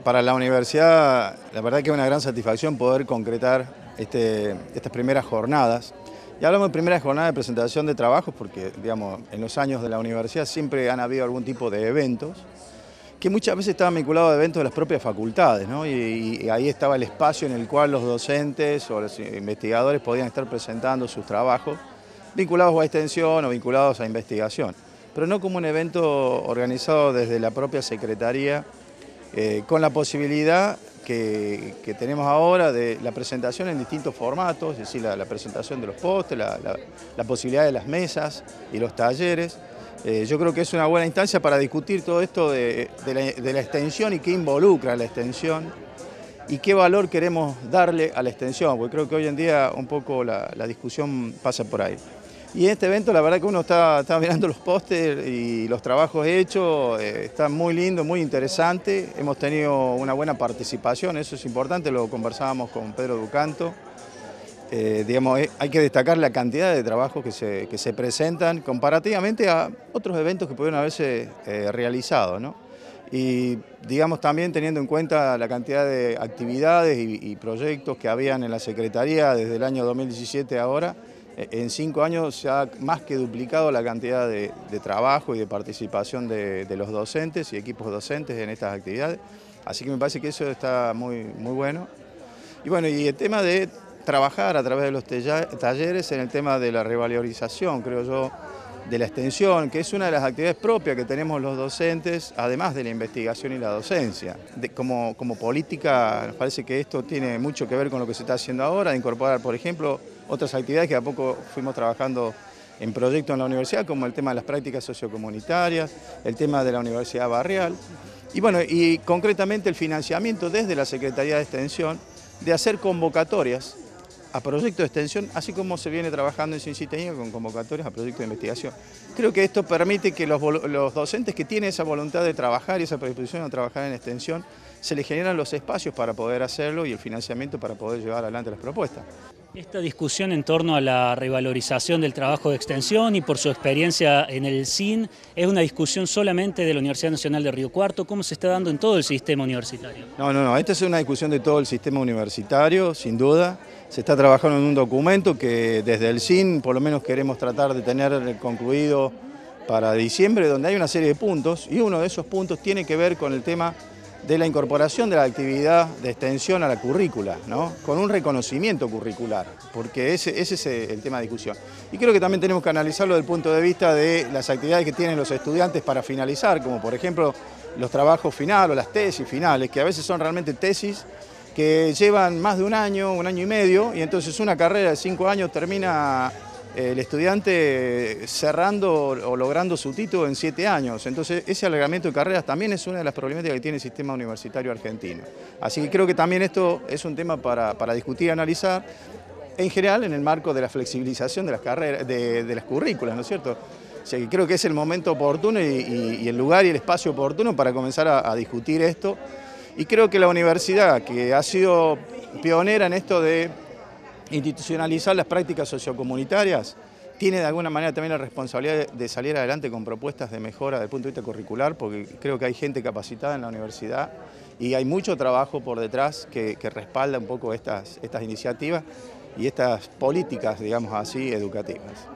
para la universidad, la verdad que es una gran satisfacción poder concretar estas primeras jornadas. Y hablamos de primeras jornadas de presentación de trabajos porque, digamos, en los años de la universidad siempre han habido algún tipo de eventos que muchas veces estaban vinculados a eventos de las propias facultades, ¿no? Y ahí estaba el espacio en el cual los docentes o los investigadores podían estar presentando sus trabajos vinculados a extensión o vinculados a investigación, pero no como un evento organizado desde la propia Secretaría, con la posibilidad que tenemos ahora de la presentación en distintos formatos, es decir, la presentación de los pósters, la posibilidad de las mesas y los talleres. Yo creo que es una buena instancia para discutir todo esto de la extensión y qué involucra la extensión y qué valor queremos darle a la extensión, porque creo que hoy en día un poco la discusión pasa por ahí. Y en este evento la verdad que uno está mirando los pósters y los trabajos hechos, está muy lindo, muy interesante. Hemos tenido una buena participación, eso es importante, lo conversábamos con Pedro Ducanto. Digamos, hay que destacar la cantidad de trabajos que se presentan comparativamente a otros eventos que pudieron haberse realizado, ¿no? Y digamos también teniendo en cuenta la cantidad de actividades y proyectos que habían en la Secretaría desde el año 2017 a ahora, en 5 años se ha más que duplicado la cantidad de trabajo y de participación de los docentes y equipos docentes en estas actividades, así que me parece que eso está muy bueno. Y bueno, y el tema de trabajar a través de los talleres en el tema de la revalorización, creo yo, de la extensión, que es una de las actividades propias que tenemos los docentes, además de la investigación y la docencia. Como política, nos parece que esto tiene mucho que ver con lo que se está haciendo ahora, de incorporar, por ejemplo, otras actividades que a poco fuimos trabajando en proyectos en la universidad, como el tema de las prácticas sociocomunitarias, el tema de la universidad barrial, y bueno, y concretamente el financiamiento desde la Secretaría de Extensión, de hacer convocatorias a proyectos de extensión, así como se viene trabajando en Ciencia y Técnica con convocatorias a proyectos de investigación. Creo que esto permite que los docentes que tienen esa voluntad de trabajar y esa predisposición a trabajar en extensión, se les generan los espacios para poder hacerlo y el financiamiento para poder llevar adelante las propuestas. Esta discusión en torno a la revalorización del trabajo de extensión y por su experiencia en el CIN, ¿es una discusión solamente de la Universidad Nacional de Río Cuarto? ¿Cómo se está dando en todo el sistema universitario? No, esta es una discusión de todo el sistema universitario, sin duda. Se está trabajando en un documento que desde el CIN por lo menos queremos tratar de tener concluido para diciembre, donde hay una serie de puntos y uno de esos puntos tiene que ver con el tema de la incorporación de la actividad de extensión a la currícula, ¿no? Con un reconocimiento curricular, porque ese es el tema de discusión. Y creo que también tenemos que analizarlo desde el punto de vista de las actividades que tienen los estudiantes para finalizar, como por ejemplo los trabajos finales o las tesis finales, que a veces son realmente tesis que llevan más de un año y medio, y entonces una carrera de 5 años termina el estudiante cerrando o logrando su título en 7 años. Entonces ese alargamiento de carreras también es una de las problemáticas que tiene el sistema universitario argentino. Así que creo que también esto es un tema para discutir y analizar, en general en el marco de la flexibilización de las carreras, de las currículas, ¿no es cierto? O sea, que creo que es el momento oportuno y el lugar y el espacio oportuno para comenzar a discutir esto. Y creo que la universidad, que ha sido pionera en esto de institucionalizar las prácticas sociocomunitarias, tiene de alguna manera también la responsabilidad de salir adelante con propuestas de mejora desde el punto de vista curricular, porque creo que hay gente capacitada en la universidad y hay mucho trabajo por detrás que respalda un poco estas iniciativas y estas políticas, digamos así, educativas.